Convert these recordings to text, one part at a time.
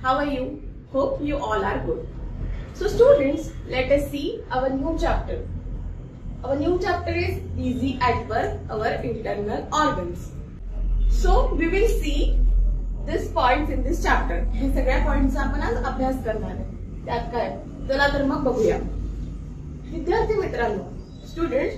How are you? Hope you all are good. So students, let us see our new chapter. Our new chapter is busy at work, our internal organs. So we will see these points in this chapter. हे सगळ्या पॉइंट्सचा आपण आज अभ्यास करणार आहे. त्यात काय? चला तर मग बघूया. विद्यार्थी मित्रांनो, students,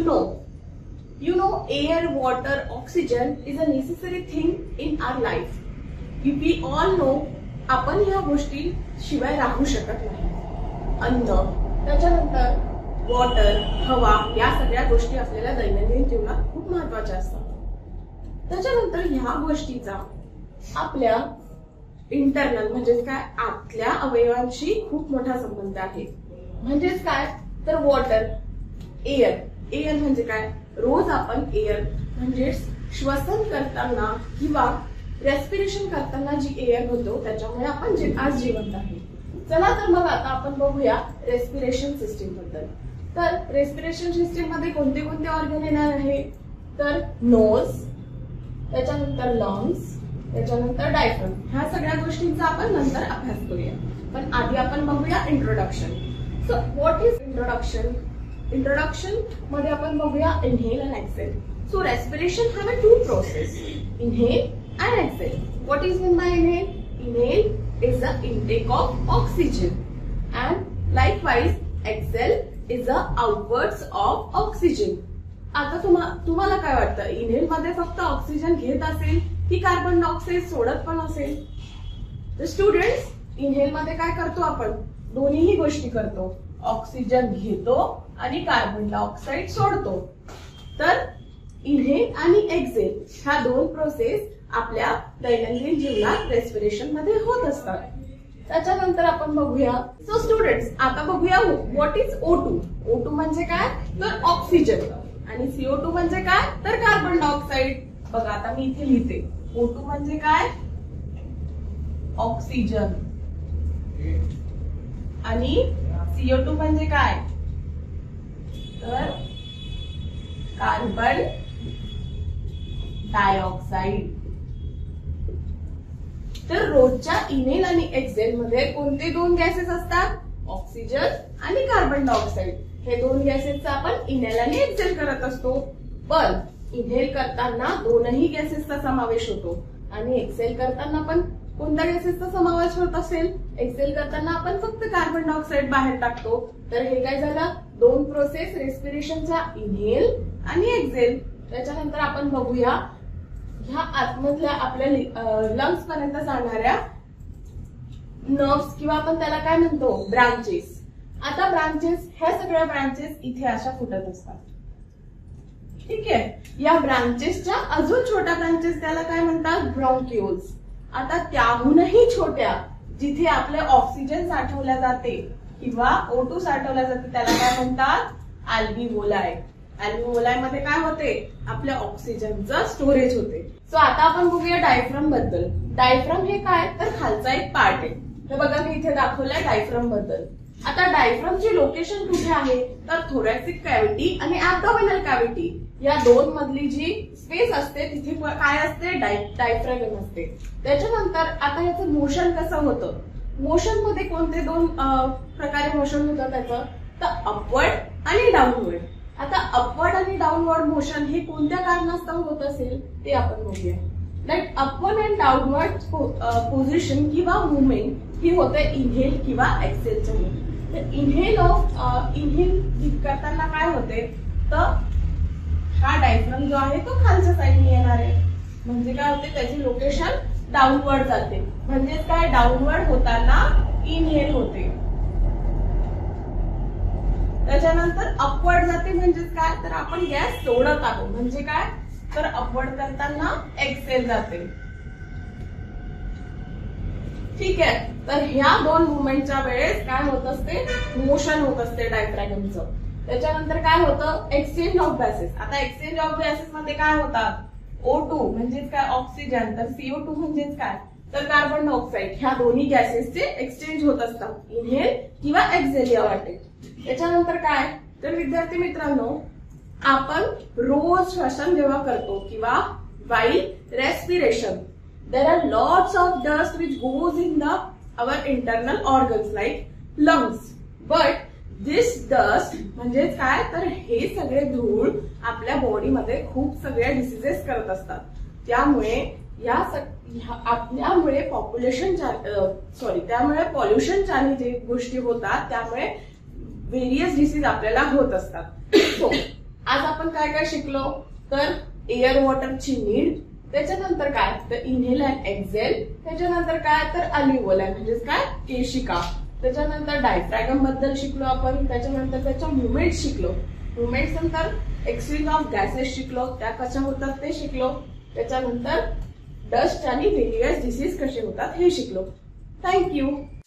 you know air, water, oxygen is a necessary thing in our life. We all know आपण ह्या गोष्टी शिवाय राहू शकत नाही. अन्न, त्याच्यानंतर वॉटर, हवा, या सगळ्या गोष्टी आपल्याला दैनंदिन जीवनात खूप महत्वाच्या असतात. त्याच्यानंतर ह्या गोष्टीचा आपल्या इंटरनल म्हणजेच काय आतल्या अवयवांशी खूप मोठा संबंध आहे. म्हणजेच काय तर वॉटर, एअर म्हणजे काय, रोज आपण एअर म्हणजे श्वसन करताना किंवा रेस्पिरेशन करताना जी एअर होतो त्याच्यामुळे आपण आज जिवंत आहे. चला तर मग आता आपण बघूया रेस्पिरेशन सिस्टीम बद्दल. तर रेस्पिरेशन सिस्टीम मध्ये कोणते कोणते ऑर्गन येणार आहे तर नोज, त्याच्यानंतर लंग्स, त्याच्यानंतर डायफ्रम. ह्या सगळ्या गोष्टींचा आपण नंतर अभ्यास करूया. पण आधी आपण बघूया introduction. So what is introduction? Introduction मध्ये आपण बघूया inhale and exhale. So respiration have a two process, inhale and exhale. What is meant by inhale? Inhale is the intake of oxygen and likewise exhale is the outwards of oxygen. आता तुम्हाला काय वाटतं, inhale मध्ये फक्त oxygen घेत असेल की carbon dioxide सोडत पण असेल? तर स्टुडंट्स, इनहेल मध्ये काय करतो आपण? दोन्हीही गोष्टी करतो. ऑक्सिजन घेतो आणि कार्बन डायऑक्साइड सोडतो. तर इनहेल आणि एक्सेल ह्या दोन प्रोसेस आपल्या दैनंदिन जीवनात रेस्पिरेशन मध्ये होत असतात. त्याच्यानंतर आपण बघूया. सो स्टुडंट्स, आता बघूया व्हॉट इज O2. O2 म्हणजे काय तर ऑक्सिजन आणि CO2 म्हणजे काय तर कार्बन डायऑक्साइड. बघा आता मी इथे लिहिते. O2 म्हणजे काय ऑक्सिजन आणि CO2 म्हणजे काय तर कार्बन डायऑक्साइड. तर रोजच्या इनहेल आणि एक्सेल मध्ये कोणते दोन गॅसेस असतात? ऑक्सिजन आणि कार्बन डायऑक्साइड. हे दोन गॅसेसचा आपण इनहेल आणि एक्सेल करत असतो. पण इनहेल करताना दोनही गॅसेसचा समावेश होतो आणि एक्सेल करताना पण कोणत्या गॅसेसचा समावेश होत असेल? एक्सेल करताना आपण फक्त कार्बन डायऑक्साइड बाहेर टाकतो. तर हे काय झालं? दोन प्रोसेस रेस्पिरेशनच्या, इनहेल आणि एक्सेल. त्याच्यानंतर आपण बघूया ह्या आतमधल्या आपल्या लंग्स पर्यंत जाणाऱ्या नर्व्स किंवा आपण त्याला काय म्हणतो ब्रांचेस. आता ब्रांचेस, ह्या सगळ्या ब्रांचेस इथे अशा फुटत असतात. ठीक आहे. या ब्रांचेसच्या अजून छोट्या ब्रांचेस त्याला काय म्हणतात ब्रॉन्क्युल्स. आता त्याहूनही छोट्या जिथे आपले ऑक्सिजन साठवल्या जाते किंवा O2 साठवल्या जाते त्याला काय म्हणतात अल्व्हिओलाई. अल्व्हिओलाई मध्ये काय होते? आपल्या ऑक्सिजनचं स्टोरेज होते. सो आता आपण बघूया डायफ्रम बद्दल. डायफ्रम हे काय तर खालचा एक पार्ट आहे. हे बघा मी इथे दाखवलंय डायफ्रम बद्दल. आता डायफ्रमची लोकेशन कुठे आहे तर थोरॅसिक कॅव्हिटी आणि ऍब्डोमिनल कॅव्हिटी या दोन मधली जी स्पेस असते तिथे काय असते डायफ्रॅगम असते. त्याच्यानंतर आता याचं मोशन कसं होतं? मोशन मध्ये कोणते दोन प्रकारे मोशन होतं त्याचं तर अपवर्ड आणि डाऊनवर्ड. आता अपवर्ड आणि डाऊनवर्ड मोशन हे कोणत्या कारणास्तव होत असेल ते आपण बघूया. Like upward and downward position किंवा मुवमेंट ही होते इनहेल किंवा एक्सेलच्या मध्ये. तर इनहेल करताना काय होते तर हा डायफ्रम जो आहे तो खालच्या साईडने येणार आहे. म्हणजे काय होते त्याची लोकेशन डाऊनवर्ड जाते. म्हणजेच काय डाऊनवर्ड होताना इनहेल होते. त्याच्यानंतर अपवर्ड जाते म्हणजेच काय तर आपण गॅस सोडत आहोत. म्हणजे काय तर अपवर्ड करताना एक्सेल जाते. ठीक आहे. तर ह्या दोन मुवमेंटच्या वेळेस काय होत असते मोशन होत असते डायफ्रॅगमचं. त्याच्यानंतर काय होतं एक्सचेंज ऑफ गॅसेस. आता एक्सचेंज ऑफ गॅसेस मध्ये काय होतात O2 म्हणजेच काय ऑक्सिजन तर CO2 म्हणजेच काय तर कार्बन डायऑक्साइड. ह्या दोन्ही गॅसेसचे एक्सचेंज होत असतात इनहेल किंवा एक्सेल या वाटे. त्याच्यानंतर काय तर विद्यार्थी मित्रांनो आपण रोज श्वसन जेव्हा करतो किंवा while respiration there are lots of dust which goes in our internal organs like lungs. But this dust म्हणजे काय तर हे सगळे धूळ आपल्या बॉडीमध्ये खूप सगळ्या डिसीजेस करत असतात. त्यामुळे त्यामुळे त्यामुळे पॉल्युशनच्या जे गोष्टी होतात त्यामुळे व्हेरियस डिसीज आपल्याला होत असतात. सो आज आपण काय काय शिकलो तर एअर वॉटरची नीड, त्याच्यानंतर काय तर इनहेल अँड एक्झेल, त्याच्यानंतर काय तर अल्व्होलाई म्हणजे काय केशिका, त्याच्यानंतर डायफ्रॅगम बद्दल शिकलो आपण, त्याच्यानंतर त्याच्या मुवमेंट शिकलो, मुवमेंट नंतर एक्सचेंज ऑफ गॅसेस शिकलो, त्या कशा होतात ते शिकलो, त्याच्यानंतर डस्ट आणि व्हेरियस डिसीज कसे होतात हे शिकलो. थँक्यू.